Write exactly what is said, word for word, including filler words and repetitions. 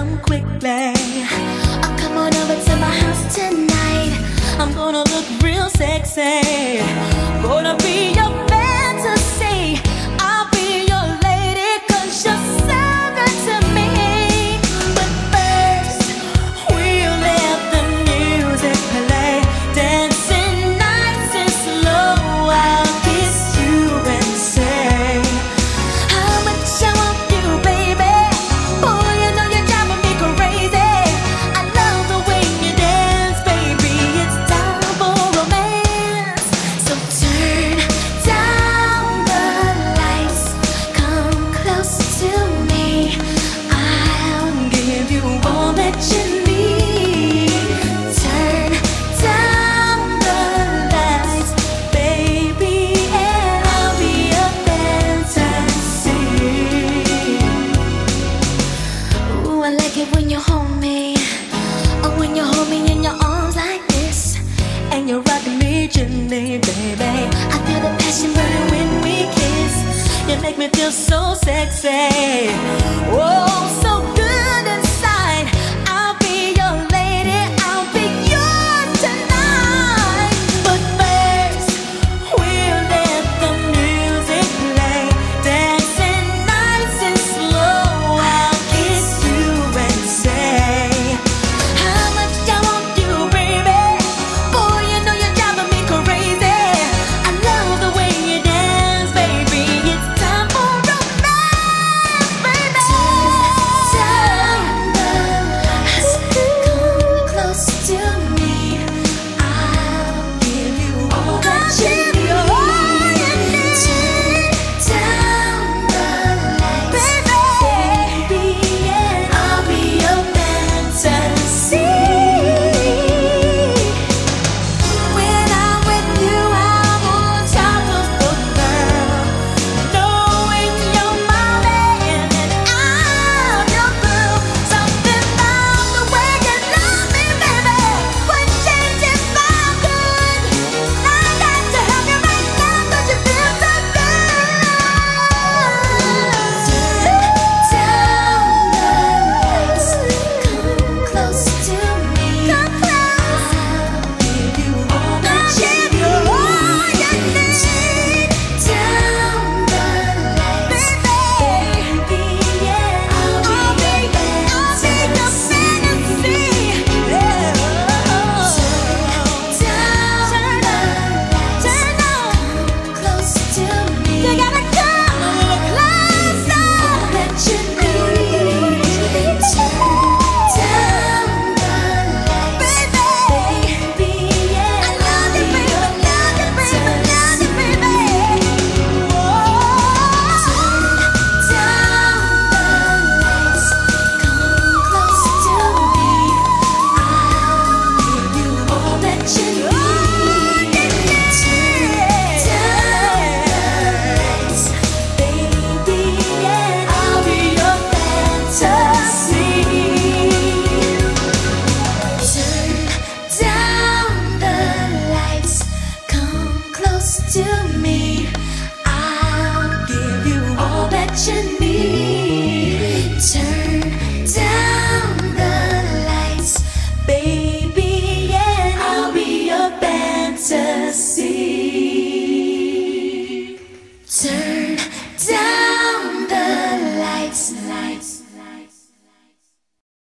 come quickly. Oh, come on over to my house tonight. I'm gonna look real sexy. Gonna be your fantasy. I'll be your lady, cause you're so good to me. But first, we'll let the music play. Dancing nice and slow, I'll kiss you and say how much I want you, baby. Boy, you know you're driving me crazy. I love the way you dance, baby. It's time for romance. So turn down the lights, come close to me. I'll give you all that you need. Turn down the lights, baby, and I'll be a fantasy. Ooh, I like it when you hold me. Oh, when you hold me in your arms like this, and you're rocking me gently, baby. I feel the passion burning when we kiss. You make me feel so sexy. Oh, so good inside. I'll be your lady, I'll be yours tonight. But first, we'll let the music play. Dancing nice and slow, I'll kiss you and say how much I want you, baby. Boy, you know you're driving me crazy. I love the way you dance, baby. It's time for romance, baby. Turn down the lights, come close to me. I'll give you all that you need. Turn down the lights, baby, and I'll be your fantasy. When I'm with you, I'm on top of the world, knowing you're my man and I'm your girl. Something about the way you love me, baby, would change if I could. I got to have you right now, 'cause you feel so good. Turn down the lights, come close to me. Come close. I'll give you all that you need. Down the lights, baby, yeah, I'll be your fantasy. Down the lights, come close to me. You gotta come a little closer. All that you need. Down the lights, baby, yeah, I love you, baby, love you, baby, love you, baby. Down the lights, come close to me. I'll give you all that you need. Down the lights, baby, yeah, I'll be your fantasy. Turn down the lights, come close to me.